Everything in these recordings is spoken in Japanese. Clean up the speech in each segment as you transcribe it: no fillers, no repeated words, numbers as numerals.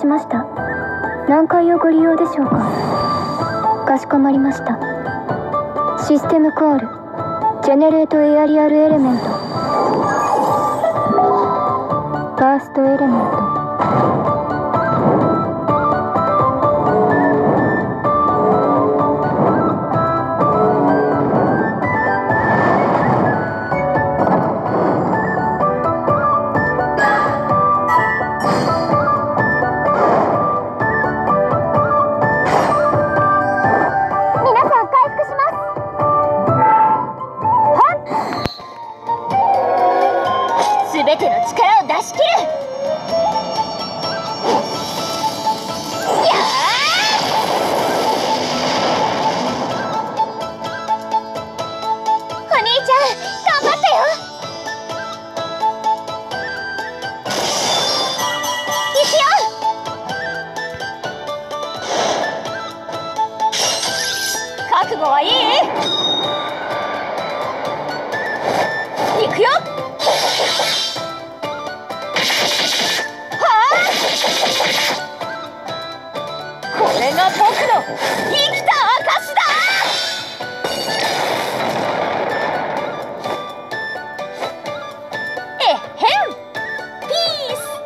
しました。何階をご利用でしょうか。かしこまりました。システムコールジェネレートエアリアルエレメント。ファーストエレメント。 全ての力を出し切る。やお兄ちゃん頑張ってよ。いくよ。覚悟はいい？いくよ。これが僕の生きた証だ。えっへん、ピース。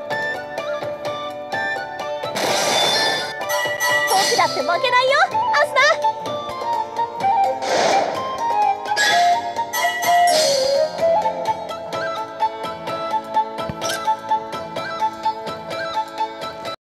僕だって負けないよ、アスナ。